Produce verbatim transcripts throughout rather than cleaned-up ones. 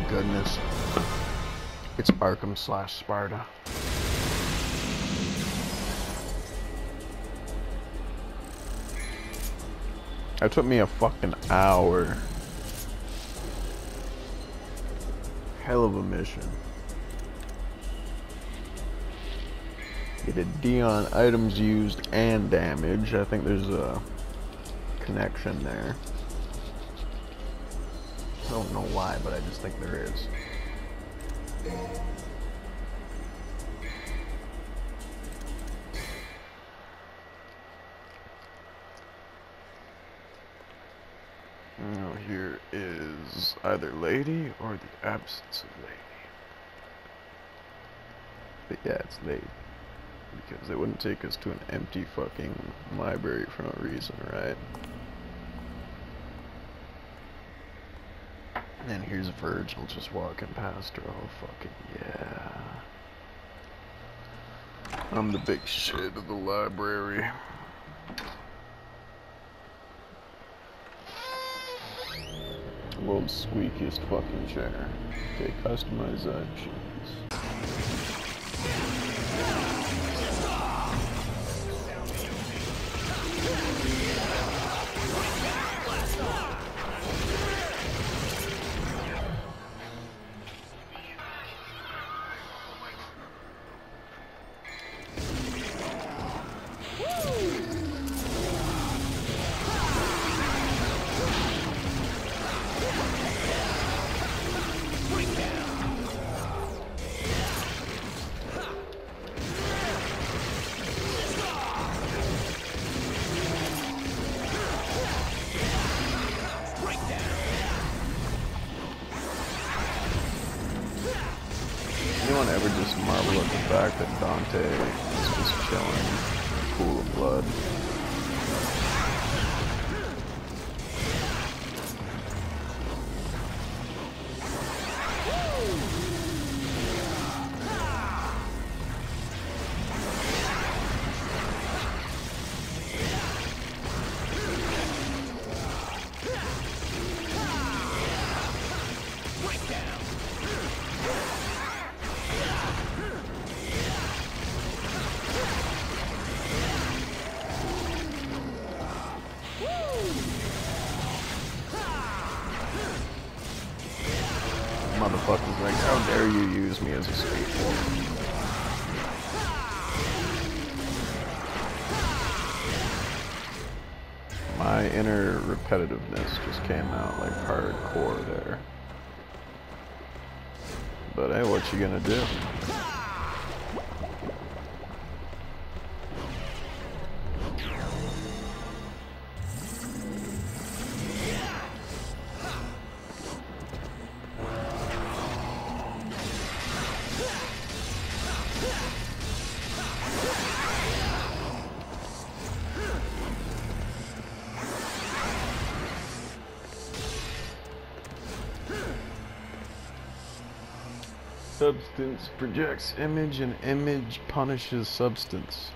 goodness. It's Arkham slash Sparta. That took me a fucking hour. Hell of a mission. It did Dion items used and damage. I think there's a connection there. I don't know why, but I just think there is. Now here is either lady or the absence of lady. But yeah, it's lady. Because they wouldn't take us to an empty fucking library for no reason, right? And here's Virgil just walking past her. Oh, fucking yeah. I'm the big shit of the library. World's squeakiest fucking chair. Okay, customize actions. Anyone ever just marvel at the fact that Dante is just chilling in a pool of blood? Motherfuckers like, how dare you use me as a skateboard? My inner repetitiveness just came out like hardcore there. But hey, what you gonna do? Substance projects image and image punishes substance.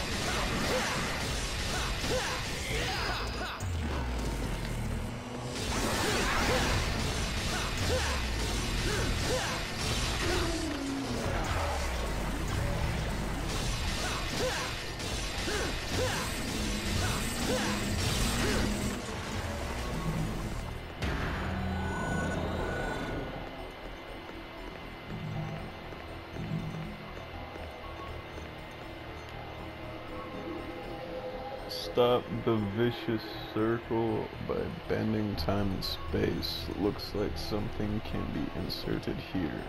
Stop the vicious circle by bending time and space. Looks like something can be inserted here.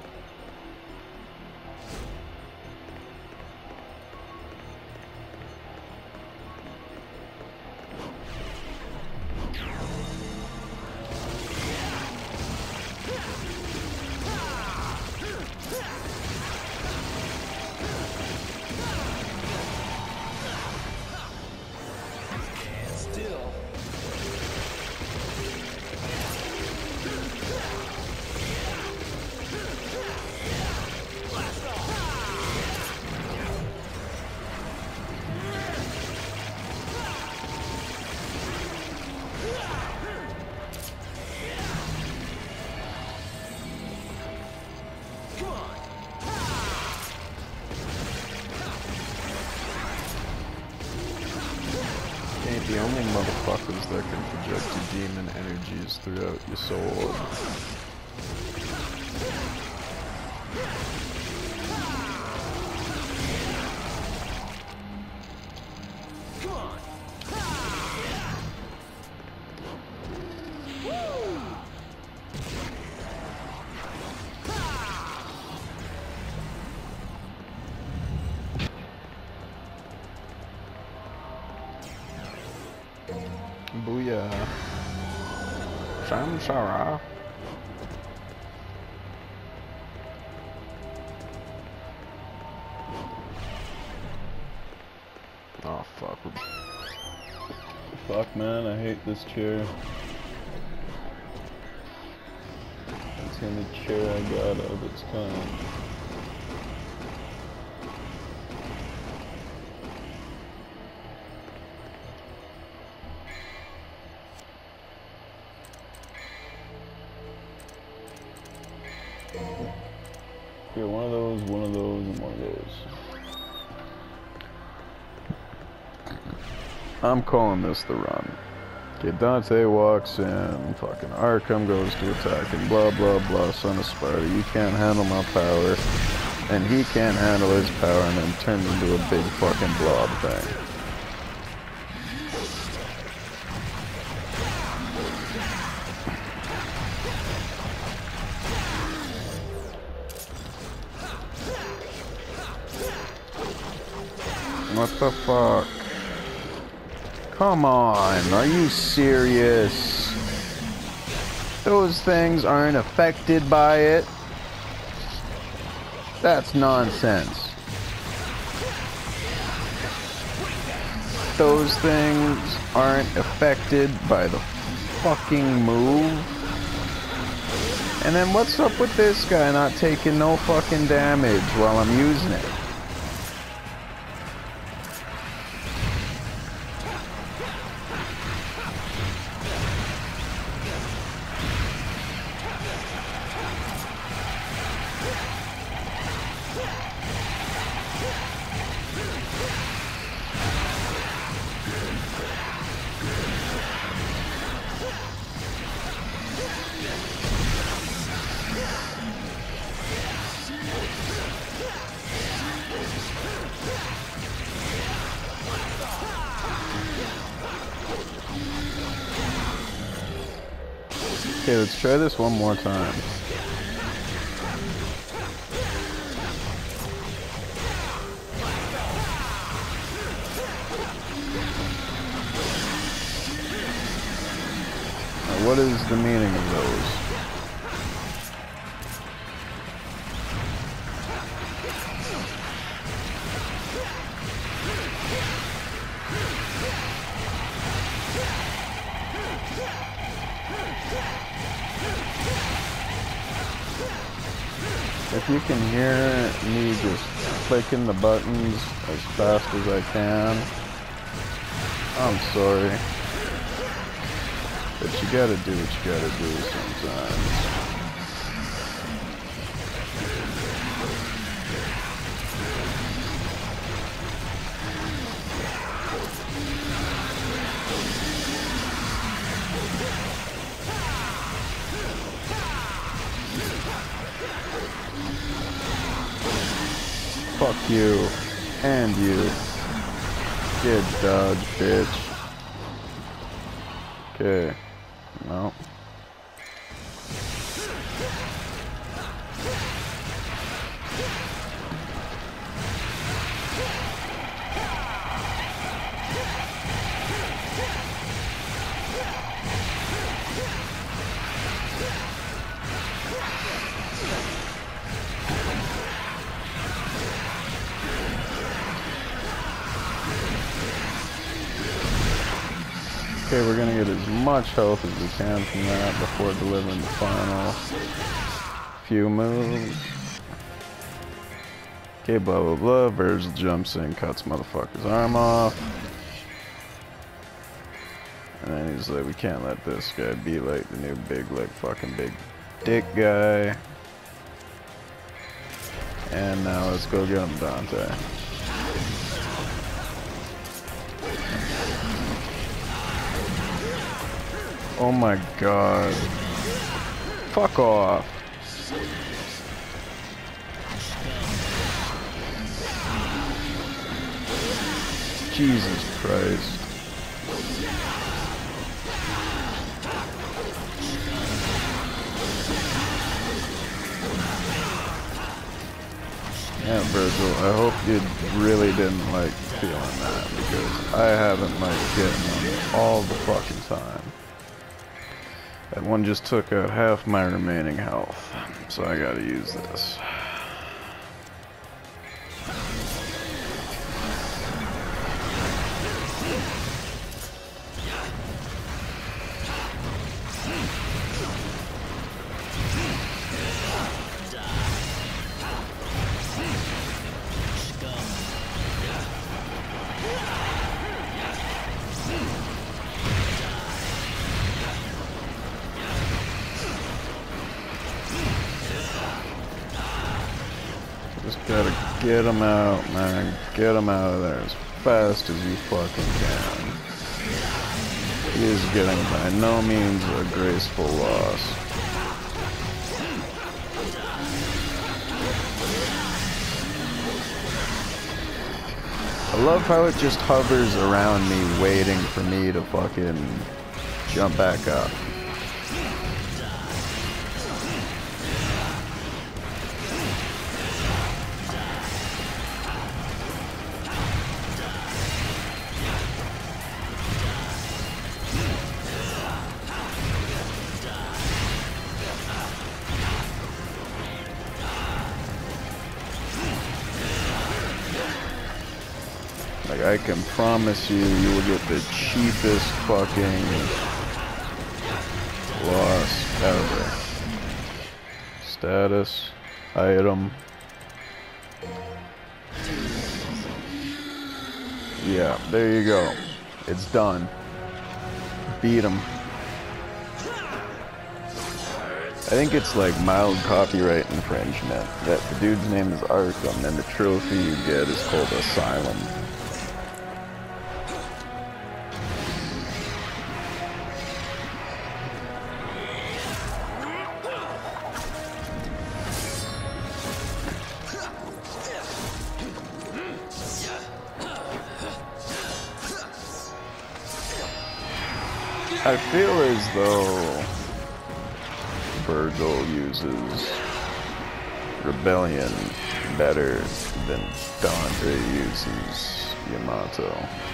The only motherfuckers that can project your demon energies throughout your soul. Booyah. Samsara. Oh fuck. Fuck man, I hate this chair. It's the only chair I got of its kind. Here, one of those, one of those, and one of those. I'm calling this the run. Okay, Dante walks in, fucking Arkham goes to attack, and blah blah blah, son of Sparta, you can't handle my power, and he can't handle his power, and then turns into a big fucking blob thing. What the fuck? Come on, are you serious? Those things aren't affected by it? That's nonsense. Those things aren't affected by the fucking move? And then what's up with this guy not taking no fucking damage while I'm using it? Okay, let's try this one more time. Now, what is the meaning of those? If you can hear me just clicking the buttons as fast as I can, I'm sorry. But you gotta do what you gotta do sometimes. Fuck you. And you. Good dodge, bitch. Okay. No. Okay, we're gonna get as much health as we can from that before delivering the final few moves. Okay, blah blah blah. Virgil jumps in, cuts motherfucker's arm off. And then he's like, we can't let this guy be like the new big, like fucking big dick guy. And now let's go get him, Dante. Oh my god. Fuck off. Jesus Christ. Yeah, Virgil, I hope you really didn't like feeling that, because I haven't liked getting them all the fucking time. That one just took out half my remaining health, so I gotta use this. Just gotta get him out, man. Get him out of there as fast as you fucking can. He is getting by no means a graceful loss. I love how it just hovers around me, waiting for me to fucking jump back up. Like, I can promise you, you will get the cheapest fucking loss ever. Status, item. Yeah, there you go. It's done. Beat him. I think it's like mild copyright infringement. That the dude's name is Arkham, and the trophy you get is called Asylum. I feel as though Virgil uses Rebellion better than Dante uses Yamato.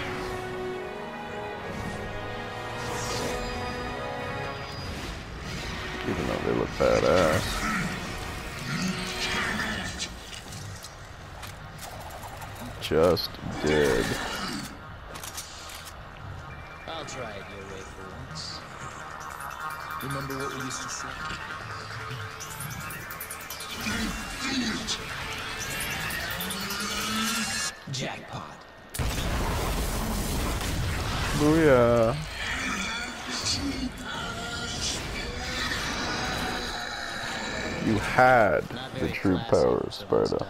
Even though they look badass. Just did. I'll try it your way for once. Remember what we used to say? Jackpot. Booyah. You had the true power of Sparta.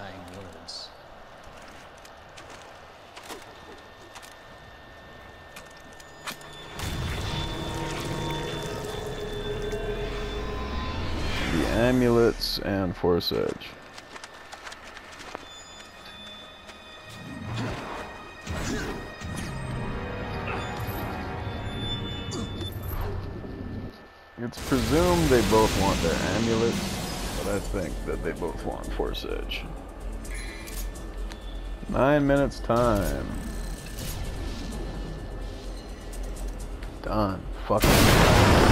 The amulets and Force Edge. It's presumed they both want their amulets, but I think that they both want Force Edge. Nine minutes time. Done. Fucking.